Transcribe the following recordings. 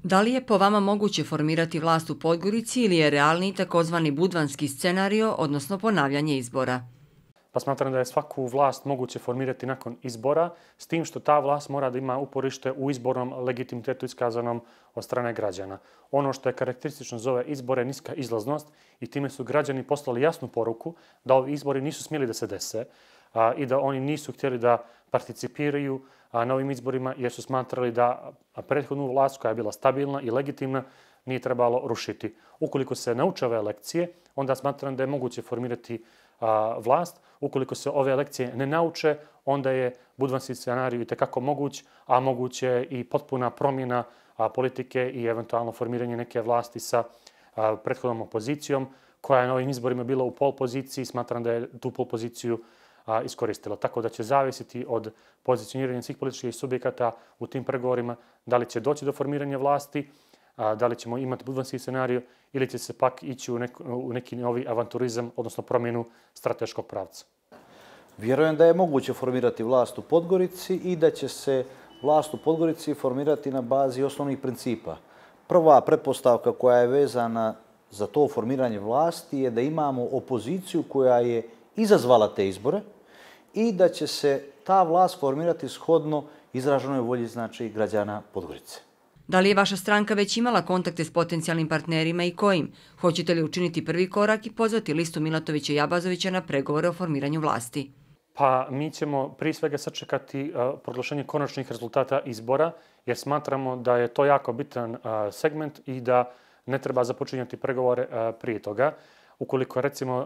Da li je po vama moguće formirati vlast u Podgorici ili je realniji takozvani budvanski scenario, odnosno ponavljanje izbora? Pa smatram da je svaku vlast moguće formirati nakon izbora, s tim što ta vlast mora da ima uporište u izbornom legitimitetu iskazanom od strane građana. Ono što je karakteristično za ove izbore je niska izlaznost i time su građani poslali jasnu poruku da ovi izbori nisu smjeli da se dese i da oni nisu htjeli da participiraju na ovim izborima jer su smatrali da prethodnu vlast koja je bila stabilna i legitimna nije trebalo rušiti. Ukoliko se nauče ove lekcije, onda smatram da je moguće formirati vlast. Ukoliko se ove lekcije ne nauče, onda je budvanski scenarij itekako moguć, a moguće je i potpuna promjena politike i eventualno formiranje neke vlasti sa prethodnom opozicijom koja je na ovim izborima bila u pol poziciji. Smatram da je tu pol poziciju iskoristila. Tako da će zavisiti od pozicioniranja svih političkih subjekata u tim pregovorima da li će doći do formiranja vlasti, da li ćemo imati budvanski scenarij ili će se pak ići u neki novi avanturizam, odnosno promjenu strateškog pravca. Vjerujem da je moguće formirati vlast u Podgorici i da će se vlast u Podgorici formirati na bazi osnovnih principa. Prva pretpostavka koja je vezana za to formiranje vlasti je da imamo opoziciju koja je izazvala te izbore i da će se ta vlast formirati shodno izraženoj volji građana Podgorice. Da li je vaša stranka već imala kontakte s potencijalnim partnerima i kojim? Hoćete li učiniti prvi korak i pozvati listu Milatovića i Abazovića na pregovore o formiranju vlasti? Pa mi ćemo prije svega sačekati proglašenje konačnih rezultata izbora jer smatramo da je to jako bitan segment i da ne treba započinjati pregovore prije toga. Ukoliko recimo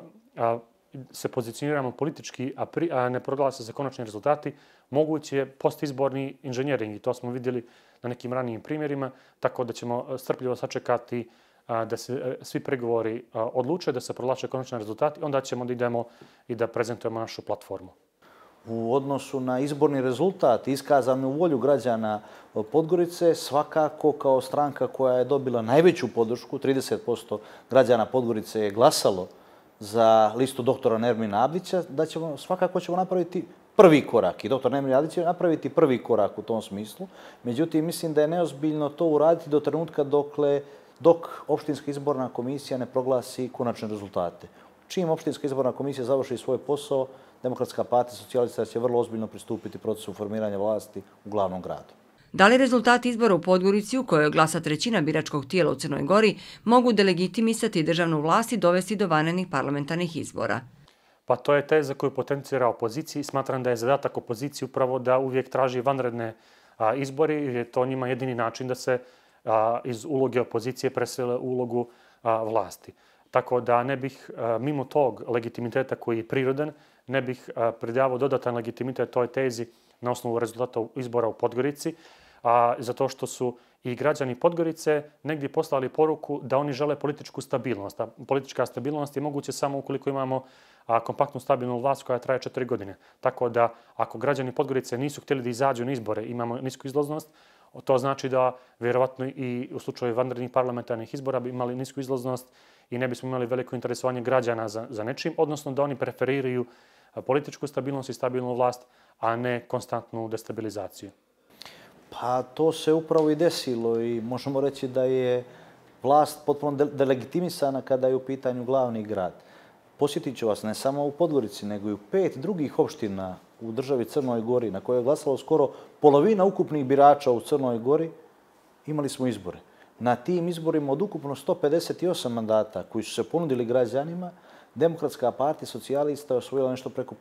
se pozicioniramo politički, a ne proglase se konačni rezultati, moguće je postizborni inženjering i to smo vidjeli na nekim ranijim primjerima, tako da ćemo strpljivo sačekati da se svi pregovori odluče, da se proglaše konačni rezultati, onda ćemo da idemo i da prezentujemo našu platformu. U odnosu na izborni rezultat, iskazanu volju građana Podgorice, svakako kao stranka koja je dobila najveću podršku, 30% građana Podgorice je glasalo za listu doktora Nermina Abdića, da svakako ćemo napraviti prvi korak i doktor Nermin Abdić će napraviti prvi korak u tom smislu. Međutim, mislim da je neozbiljno to uraditi do trenutka dok opštinska izborna komisija ne proglasi konačne rezultate. Čim opštinska izborna komisija završi svoj posao, Demokratska partija socijalista će vrlo ozbiljno pristupiti procesu formiranja vlasti u glavnom gradu. Da li rezultati izbora u Podgorici, u kojoj glasa trećina biračkog tijela u Crnoj Gori, mogu delegitimisati državnu vlast i dovesti do vanrednih parlamentarnih izbora? Pa to je teza koju potencira opoziciji i smatram da je zadatak opozicije upravo da uvijek traži vanredne izbori jer je to njima jedini način da se iz uloge opozicije presele u ulogu vlasti. Tako da ne bih mimo tog legitimiteta koji je prirodan, ne bih pridavao dodatan legitimitet toj tezi na osnovu rezultata izbora u Podgorici, zato što su i građani Podgorice negdje poslali poruku da oni žele političku stabilnost. A politička stabilnost je moguće samo ukoliko imamo kompaktnu stabilnu vlast koja traje 4 godine. Tako da ako građani Podgorice nisu htjeli da izađu na izbore, imamo nisku izlaznost, to znači da vjerovatno i u slučaju vanrednih parlamentarnih izbora bi imali nisku izlaznost i ne bismo imali veliko interesovanje građana za nečim, odnosno da oni preferiraju političku stabilnost i stabilnu vlast, a ne konstantnu destabilizaciju. Pa to se upravo i desilo i možemo reći da je vlast potpuno delegitimisana kada je u pitanju glavni grad. Posjetit ću vas ne samo u Podgorici, nego i u 5 drugih opština u državi Crnoj Gori, na koje je glasalo skoro polovina ukupnih birača u Crnoj Gori, imali smo izbore. Na tim izborima od ukupno 158 mandata koji su se ponudili građanima, Demokratska partija socijalista je osvojila nešto preko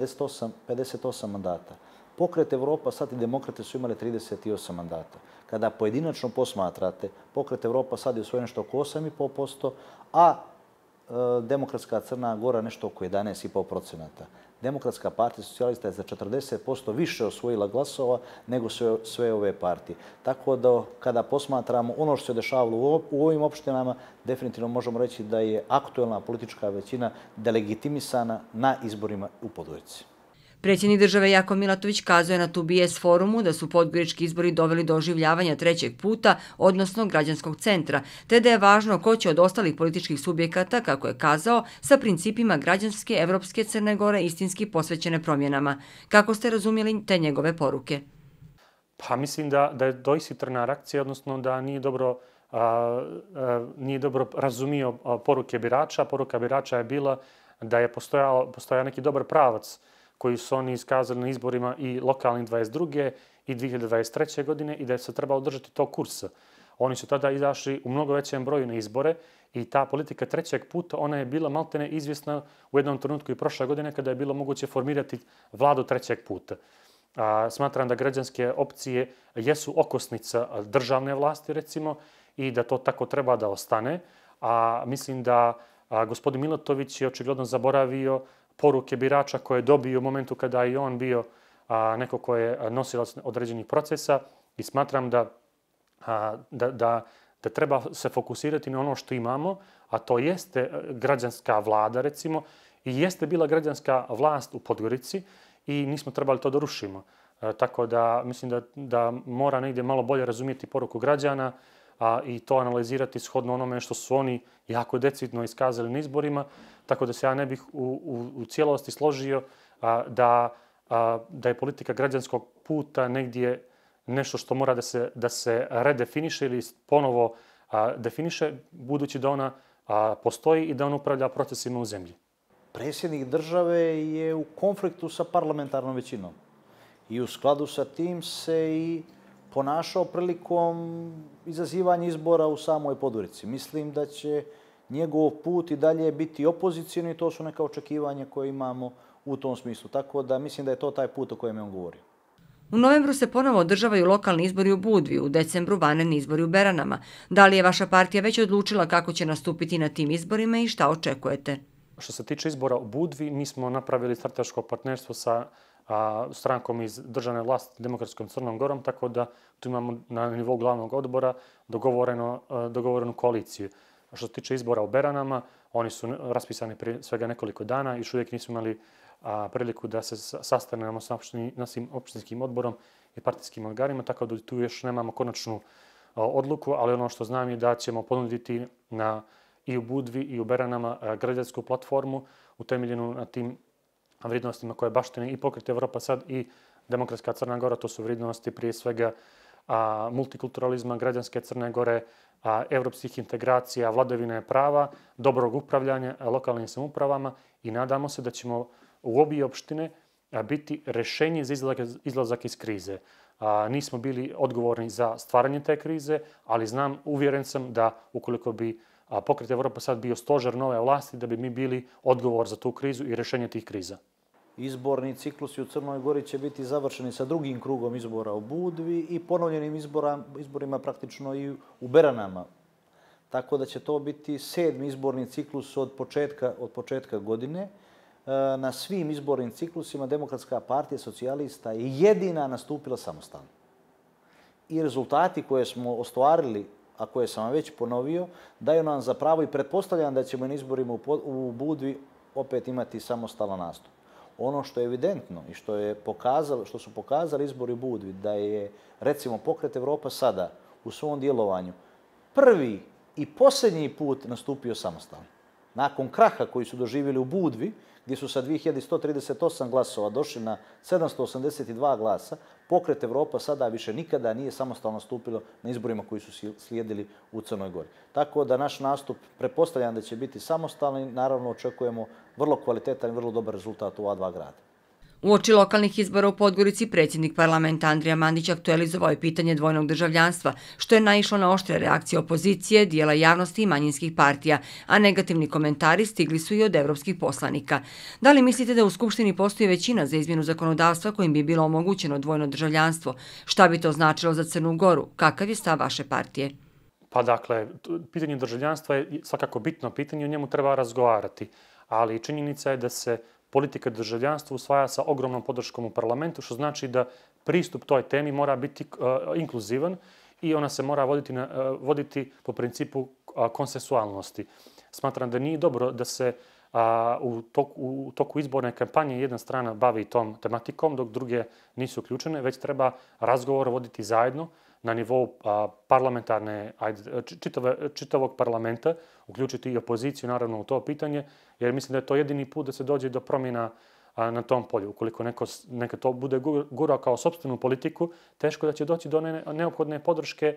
58 mandata. Pokret Evropa, sad i Demokrate su imali 38 mandata. Kada pojedinačno posmatrate, Pokret Evropa sad je osvojio nešto oko 8,5%, a Demokratska Crna Gora nešto oko 11,5%. Demokratska partija socijalista je za 40% više osvojila glasova nego sve ove partije. Tako da kada posmatramo ono što se dešavalo u ovim opštinama, definitivno možemo reći da je aktuelna politička većina delegitimisana na izborima u Podgorici. Predsjednik države Jakov Milatović kazuje na TBS forumu da su podgorički izbori doveli do oživljavanja trećeg puta, odnosno građanskog centra, te da je važno ko će od ostalih političkih subjekata, kako je kazao, sa principima građanske, evropske Crne Gore istinski posvećene promjenama. Kako ste razumjeli te njegove poruke? Pa mislim da je doishitrena reakcija, odnosno da nije dobro razumio poruke birača. Poruka birača je bila da je postojao neki dobar pravac koji su oni iskazali na izborima i lokalnih 22. i 2023. godine i da je se trebalo držati tog kursa. Oni su tada izašli u mnogo većem broju na izbore i ta politika trećeg puta, ona je bila maltene izvjesna u jednom trenutku i prošle godine kada je bilo moguće formirati vladu trećeg puta. Smatram da građanske opcije jesu okosnica državne vlasti, recimo, i da to tako treba da ostane. A mislim da gospodin Milatović je očigledno zaboravio poruke birača koje je dobio u momentu kada je on bio neko ko je nosilac određenih procesa i smatram da treba se fokusirati na ono što imamo, a to jeste građanska vlada, recimo, i jeste bila građanska vlast u Podgorici i nismo trebali to da rušimo. Tako da mislim da mora negdje malo bolje razumjeti poruku građana i to analizirati shodno onome što su oni jako decidno iskazali na izborima. Tako da se ja ne bih u cijelosti složio da je politika građanskog puta negdje nešto što mora da se redefiniše ili ponovo definiše, budući da ona postoji i da on upravlja procesima u zemlji. Predsjednik države je u konfliktu sa parlamentarnom većinom i u skladu sa tim se i ponašao prilikom izazivanja izbora u samoj Podgorici. Mislim da će njegov put i dalje biti opozicijni i to su neka očekivanja koje imamo u tom smislu. Tako da mislim da je to taj put o kojem je on govorio. U novembru se ponovo održavaju lokalni izbori u Budvi, u decembru vanredni izbori u Beranama. Da li je vaša partija već odlučila kako će nastupiti na tim izborima i šta očekujete? Što se tiče izbora u Budvi, mi smo napravili strateško partnerstvo sa strankom iz državne vlasti Demokratskom Crnom Gorom, tako da tu imamo na nivou glavnog odbora dogovorenu koaliciju. Što se tiče izbora u Beranama, oni su raspisani prije svega nekoliko dana i još uvijek nismo imali priliku da se sastanemo sa našim opštinskim odborom i partijskim organima, tako da tu još nemamo konačnu odluku, ali ono što znam je da ćemo ponuditi i u Budvi i u Beranama građansku platformu utemeljenu na tim vrijednostima koje baštine i Pokret Evropa sad i Demokratska Crna Gora. To su vrijednosti prije svega multikulturalizma, građanske Crne Gore, evropskih integracija, vladavine prava, dobrog upravljanja lokalnim samoupravama i nadamo se da ćemo u obje opštine biti rješenje za izlazak iz krize. Nismo bili odgovorni za stvaranje te krize, ali uvjeren sam da ukoliko bi Pokret Evropa sad bio stožer nove vlasti, da bi mi bili odgovor za tu krizu i rješenje tih kriza. Izborni ciklusi u Crnoj Gori će biti završeni sa drugim krugom izbora u Budvi i ponovljenim izborima praktično i u Beranama. Tako da će to biti 7. izborni ciklus od početka godine. Na svim izbornim ciklusima Demokratska partija socijalista je jedina nastupila samostalno. I rezultati koje smo ostvarili, a koje sam vam već ponovio, daju nam za pravo i pretpostavljam da ćemo na izborima u Budvi opet imati samostalan nastup. Ono što je evidentno i što su pokazali izbori u Budvi, da je recimo Pokret Evropa sada u svom djelovanju prvi i posljednji put nastupio samostalno. Nakon kraha koji su doživjeli u Budvi, gdje su sa 2138 glasova došli na 782 glasa, Pokret Evropa sada više nikada nije samostalno nastupilo na izborima koji su slijedili u Crnoj Gori. Tako da naš nastup pretpostavljam da će biti samostalni, naravno očekujemo vrlo kvalitetan i vrlo dobar rezultat u ova dva grada. Uoči lokalnih izbora u Podgorici, predsjednik parlamenta Andrija Mandić aktualizovao je pitanje dvojnog državljanstva, što je naišlo na oštre reakcije opozicije, dijela javnosti i manjinskih partija, a negativni komentari stigli su i od evropskih poslanika. Da li mislite da u Skupštini postoji većina za izmjenu zakonodavstva kojim bi bilo omogućeno dvojno državljanstvo? Šta bi to značilo za Crnu Goru? Kakav je stav vaše partije? Pa dakle, pitanje državljanstva je svakako bitno pitanje, o njemu treba razgovarati, ali činjenica je da se politika državljanstva usvaja sa ogromnom podrškom u parlamentu, što znači da pristup toj temi mora biti inkluzivan i ona se mora voditi po principu konsensualnosti. Smatram da nije dobro da se u toku izborne kampanje jedna strana bavi tom tematikom, dok druge nisu uključene, već treba razgovor voditi zajedno na nivou čitavog parlamenta, uključiti i opoziciju naravno u to pitanje, jer mislim da je to jedini put da se dođe do promjena na tom polju. Ukoliko neka to bude gurao kao sopstvenu politiku, teško da će doći do neophodne podrške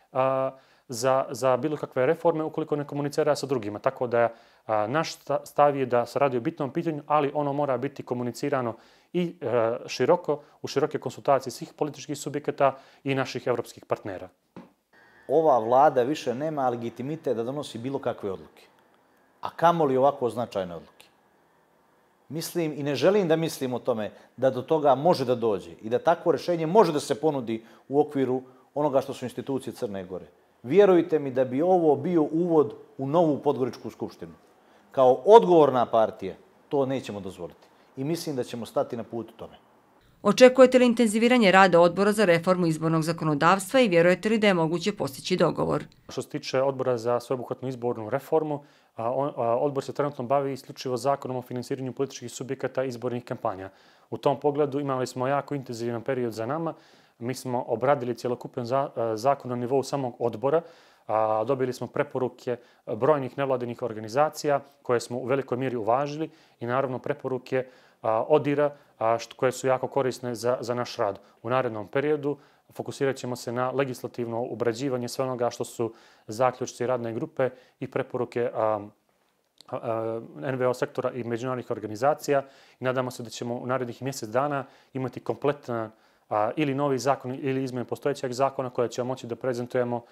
za bilo kakve reforme ukoliko ne komunicira sa drugima. Tako da naš stav je da se radi o bitnom pitanju, ali ono mora biti komunicirano i u široke konsultacije svih političkih subjekata i naših evropskih partnera. Ova vlada više nema legitimitet da donosi bilo kakve odluke, a kamoli ovako značajne odluke. Mislim i ne želim da mislim o tome da do toga može da dođe i da takvo rješenje može da se ponudi u okviru onoga što su institucije Crne Gore. Vjerujte mi da bi ovo bio uvod u novu Podgoričku skupštinu. Kao odgovorna partija to nećemo dozvoliti i mislim da ćemo stati na put tome. Očekujete li intenziviranje rada odbora za reformu izbornog zakonodavstva i vjerujete li da je moguće postići dogovor? Što se tiče odbora za sveobuhvatnu izbornu reformu, odbor se trenutno bavi isključivo zakonom o finansiranju političkih subjekata i izbornih kampanja. U tom pogledu imali smo jako intenzivan period za nama. Mi smo obradili cjelokupan zakon na nivou samog odbora. Dobili smo preporuke brojnih nevladinih organizacija koje smo u velikoj mjeri uvažili i naravno preporuke ODIR-a koje su jako korisne za naš rad. U narednom periodu fokusirat ćemo se na legislativno obrađivanje sve onoga što su zaključci radne grupe i preporuke NVO sektora i međunarodnih organizacija i nadamo se da ćemo u narednih mjesec dana imati kompletan ili novi zakon ili izmjene postojećeg zakona koje ćemo moći da prezentujemo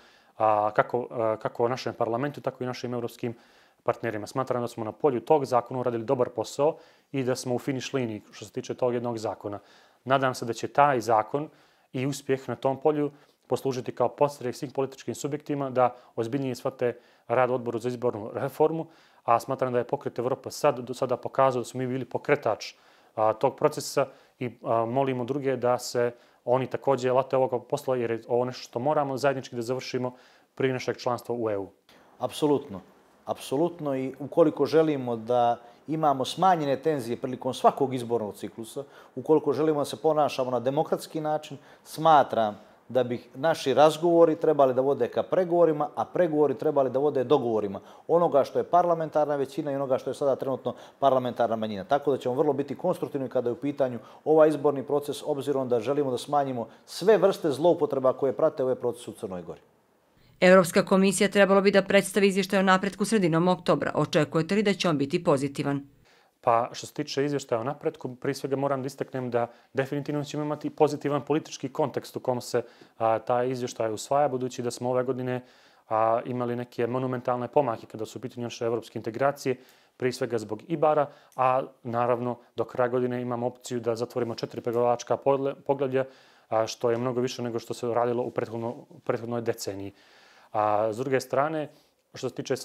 kako našem parlamentu, tako i našim europskim partnerima. Smatram da smo na polju tog zakona uradili dobar posao i da smo u finiš liniji što se tiče tog jednog zakona. Nadam se da će taj zakon i uspjeh na tom polju poslužiti kao podstrek svim političkim subjektima da ozbiljnije shvate rad odboru za izbornu reformu, a smatram da je Pokret Evropa do sada pokazao da smo mi bili pokretač tog procesa i molimo druge da se oni također late ovog posla jer je ovo nešto što moramo zajednički da završimo prije našeg članstva u EU. Apsolutno. Apsolutno i ukoliko želimo da imamo smanjene tenzije prilikom svakog izbornog ciklusa, ukoliko želimo da se ponašamo na demokratski način, smatram da bi naši razgovori trebali da vode ka pregovorima, a pregovori trebali da vode dogovorima onoga što je parlamentarna većina i onoga što je sada trenutno parlamentarna manjina. Tako da ćemo vrlo biti konstruktivni kada je u pitanju ovaj izborni proces, obzirom da želimo da smanjimo sve vrste zloupotreba koje prate ovaj proces u Crnoj Gori. Europska komisija trebalo bi da predstavi izvještaj o napretku sredinom oktobra. Očekujete li da će on biti pozitivan? Pa što se tiče izvještaja o napretku, prije svega moram da istaknem da definitivno ćemo imati pozitivan politički kontekst u kom se taj izvještaj usvaja, budući da smo ove godine imali neke monumentalne pomake kada su u pitanju naše evropske integracije, prije svega zbog IBAR-a, a naravno do kraja godine imamo opciju da zatvorimo 4 pregovaračka poglavlja, što je mnogo više nego što se radilo u prethodnoj deceniji. S druge strane, što se tiče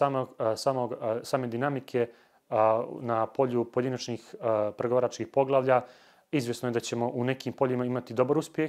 same dinamike na polju pojedinačnih pregovaračkih poglavlja, izvjesno je da ćemo u nekim poljima imati dobar uspjeh,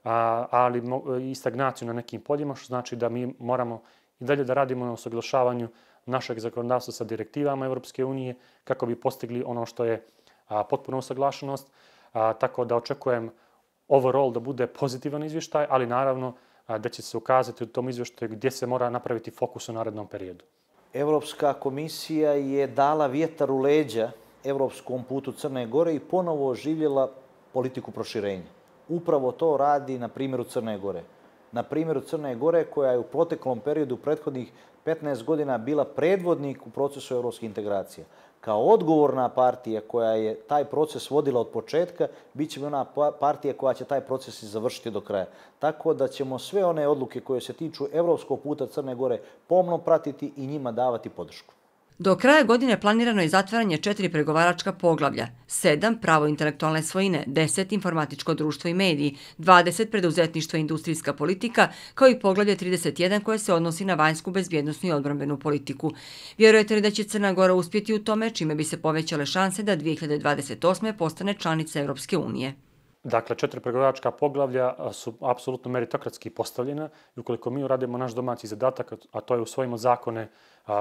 ali i stagnaciju na nekim poljima, što znači da mi moramo i dalje da radimo na usaglašavanju našeg zakonodavstva sa direktivama Evropske unije kako bi postigli ono što je potpuna usaglašenost. Tako da očekujem overall da bude pozitivan izvještaj, ali naravno da će se ukazati u tom izvještaju gdje se mora napraviti fokus u narednom periodu. Evropska komisija je dala vjetar u leđa evropskom putu Crne Gore i ponovo oživjela politiku proširenja. Upravo to radi na primjeru Crne Gore. Na primjeru Crne Gore koja je u proteklom periodu prethodnih 15 godina bila predvodnik u procesu evropskih integracija. Kao odgovorna partija koja je taj proces vodila od početka, bit će ona partija koja će taj proces i završiti do kraja. Tako da ćemo sve one odluke koje se tiču evropskog puta Crne Gore pomno pratiti i njima davati podršku. Do kraja godine planirano je zatvaranje 4 pregovaračka poglavlja, 7 pravo intelektualne svojine, 10 informatičko društvo i mediji, 20 preduzetništvo i industrijska politika, kao i poglavlje 31 koje se odnosi na vanjsku bezbjednosnu i odbrambenu politiku. Vjerujete li da će Crna Gora uspjeti u tome, čime bi se povećale šanse da 2028. postane članica Europske unije? Dakle, 4 pregovaračka poglavlja su apsolutno meritokratski postavljena i ukoliko mi uradimo naš domaći zadatak, a to je usvojimo zakone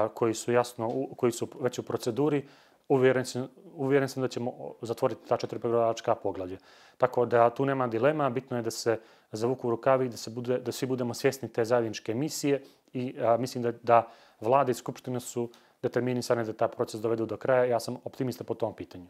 koji su već u proceduri, uvjeren sam da ćemo zatvoriti ta 4 pregovaračka poglavlja. Tako da tu nema dilema, bitno je da se zavuku rukavi i da svi budemo svjesni te zajedničke misije i mislim da vlade i skupštine su determinisane da taj proces dovedu do kraja. Ja sam optimista po tom pitanju.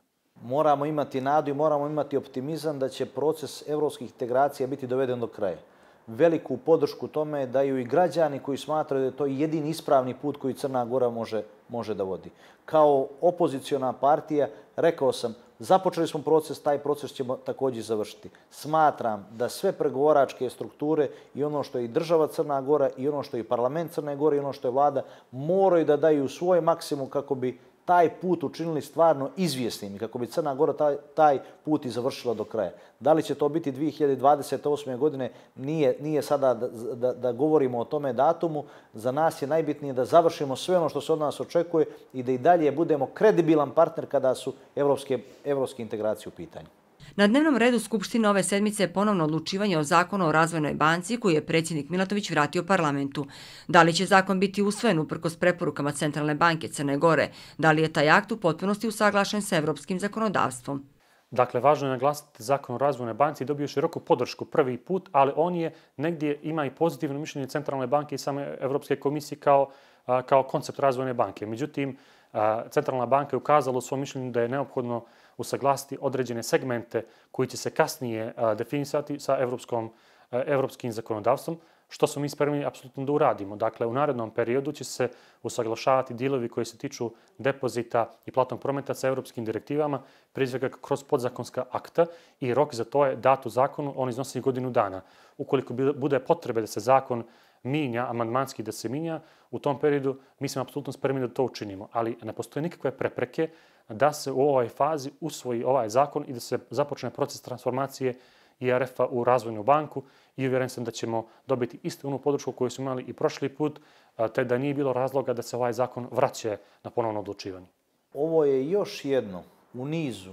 moramo imati nadu i moramo imati optimizam da će proces evropskih integracija biti doveden do kraja. Veliku podršku tome daju i građani koji smatraju da je to jedini ispravni put koji Crna Gora može da vodi. Kao opoziciona partija, rekao sam, započeli smo proces, taj proces ćemo također završiti. Smatram da sve pregovaračke strukture i ono što je i država Crna Gora i ono što je i parlament Crne Gore i ono što je vlada moraju da daju svoj maksimum kako bi taj put učinili stvarno izvjesnim i kako bi Crna Gora taj put i završila do kraja. Da li će to biti 2028. godine, nije sada da govorimo o tome datumu. Za nas je najbitnije da završimo sve ono što se od nas očekuje i da i dalje budemo kredibilan partner kada su evropske integracije u pitanju. Na dnevnom redu Skupštine ove sedmice je ponovno odlučivanje o zakonu o razvojnoj banci koji je predsjednik Milatović vratio parlamentu. Da li će zakon biti usvojen uprkos preporukama Centralne banke Crne Gore? Da li je taj akt u potpunosti usaglašen sa evropskim zakonodavstvom? Dakle, važno je naglasiti zakon o razvojnoj banci dobio široku podršku prvi put, ali on je negdje ima i pozitivno mišljenje Centralne banke i same Evropske komisije kao koncept razvojne banke. Međutim, Centralna banka je ukazala u svom mišljenju da je neophodno usaglasiti određene segmente koji će se kasnije definisati sa evropskim zakonodavstvom, što smo mi spremni apsolutno da uradimo. Dakle, u narednom periodu će se usaglašavati dijelovi koji se tiču depozita i platnog prometa sa evropskim direktivama, prije svega kroz podzakonska akta i rok za to je dat u zakonu, on iznosi godinu dana. Ukoliko bude potrebe da se zakon minja, amandmanski da se minja, u tom periodu mi smo apsolutno spremni da to učinimo, ali ne postoje nikakve prepreke da se u ovoj fazi usvoji ovaj zakon i da se započne proces transformacije IRF-a u razvojnu banku i uvjeren sam da ćemo dobiti istu onu podršku koju smo imali i prošli put, te da nije bilo razloga da se ovaj zakon vraća na ponovno odlučivanje. Ovo je još jedno u nizu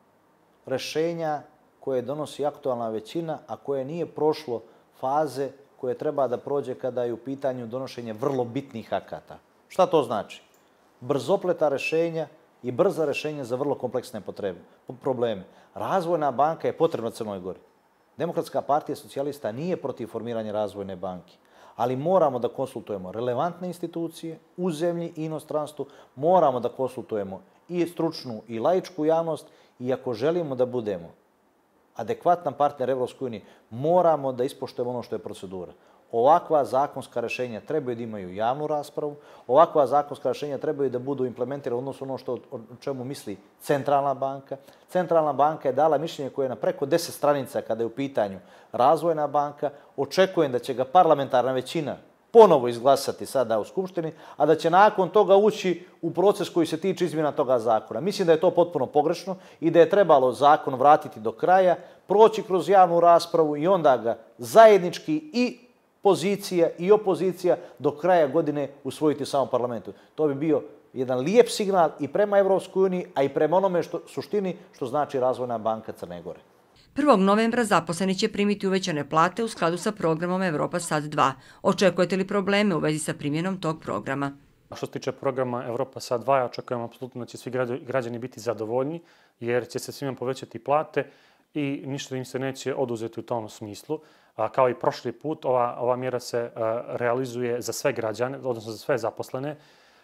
rešenja koje donosi aktualna većina, a koje nije prošlo faze koje treba da prođe kada je u pitanju donošenje vrlo bitnih akata. Šta to znači? Brzopleta rešenja i brza rešenja za vrlo kompleksne probleme. Razvojna banka je potrebna Crnoj Gori. Demokratska partija socijalista nije protiv formiranja razvojne banke, ali moramo da konsultujemo relevantne institucije u zemlji i inostranstvu, moramo da konsultujemo i stručnu i laičku javnost i ako želimo da budemo adekvatan partner Evropskoj uniji, moramo da ispoštujemo ono što je procedura. Ovakva zakonska rešenja trebaju da imaju javnu raspravu, ovakva zakonska rešenja trebaju da budu implementirane odnosno ono o čemu misli Centralna banka. Centralna banka je dala mišljenje koje je na preko 10 stranica kada je u pitanju razvojna banka. Očekujem da će ga parlamentarna većina ponovo izglasati sada u Skupštini, a da će nakon toga ući u proces koji se tiče izmjena toga zakona. Mislim da je to potpuno pogrešno i da je trebalo zakon vratiti do kraja, proći kroz javnu raspravu i onda ga zajednički i pozicija i opozicija do kraja godine usvojiti u samom parlamentu. To bi bio jedan lijep signal i prema Evropskoj uniji, a i prema onome suštini što znači Razvojna banka Crne Gore. 1. novembra zaposleni će primiti uvećane plate u skladu sa programom Evropa Sad 2. Očekujete li probleme u vezi sa primjenom tog programa? Što se tiče programa Evropa Sad 2, ja očekujem apsolutno da će svi građani biti zadovoljni, jer će se svima povećati plate i ništa im se neće oduzeti u tom smislu. Kao i prošli put, ova mjera se realizuje za sve građane, odnosno za sve zaposlene,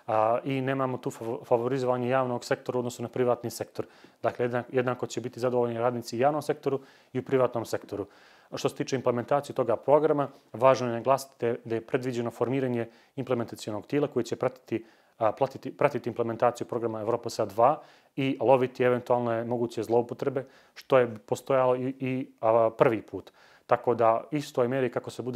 i nemamo tu favorizovanje javnog sektora u odnosu na privatni sektor. Dakle, jednako će biti zadovoljni radnici u javnom sektoru i u privatnom sektoru. Što se tiče implementacije toga programa, važno je naglasiti da je predviđeno formiranje implementacionog tijela koji će pratiti implementaciju programa Evropa Sad 2 i loviti eventualne moguće zloupotrebe, što je postojalo i prvi put. Tako da istoj mjeri kako se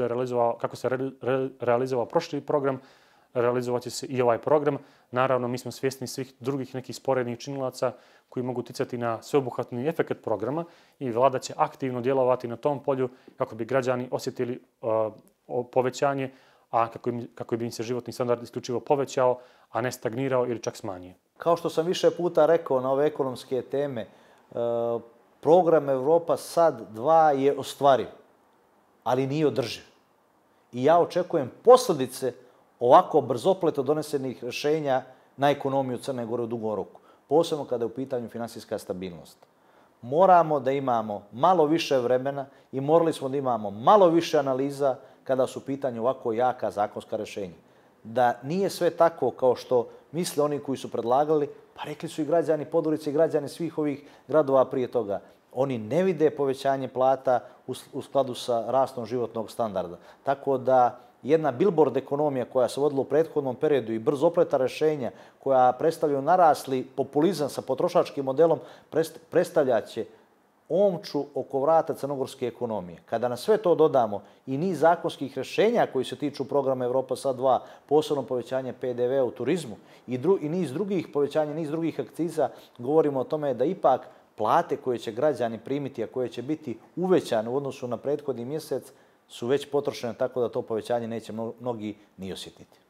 realizovao prošli program, realizovat će se i ovaj program. Naravno, mi smo svjesni svih drugih nekih sporednih činilaca koji mogu ticati na sveobuhvatni efekt programa i vlada će aktivno djelovati na tom polju kako bi građani osjetili povećanje, a kako bi im se životni standard isključivo povećao, a ne stagnirao ili čak smanjio. Kao što sam više puta rekao na ove ekonomske teme, program Evropa Sad 2 je ostvariv, ali nije održiv. I ja očekujem posljedice ovako brzopleto donesenih rešenja na ekonomiju Crne Gore u dugom roku, posebno kada je u pitanju finansijska stabilnost. Moramo da imamo malo više vremena i morali smo da imamo malo više analiza kada su u pitanju ovako jaka zakonska rešenja. da nije sve tako kao što misle oni koji su predlagali, pa rekli su i građani Podgorice i građani svih ovih gradova prije toga. Oni ne vide povećanje plata u skladu sa rastom životnog standarda. Tako da jedna billboard ekonomija koja se vodila u prethodnom periodu i brzopleta rešenja koja predstavljaju narasli populizam sa potrošačkim modelom predstavljaće omču oko vrata crnogorske ekonomije. Kada na sve to dodamo i niz zakonskih rešenja koji se tiču programa Evropa Sad 2, posebno povećanje PDV u turizmu i niz drugih povećanja, niz drugih akciza, govorimo o tome da ipak plate koje će građani primiti, a koje će biti uvećane u odnosu na prethodni mjesec, su već potrošene tako da to povećanje neće mnogi ni osjetiti.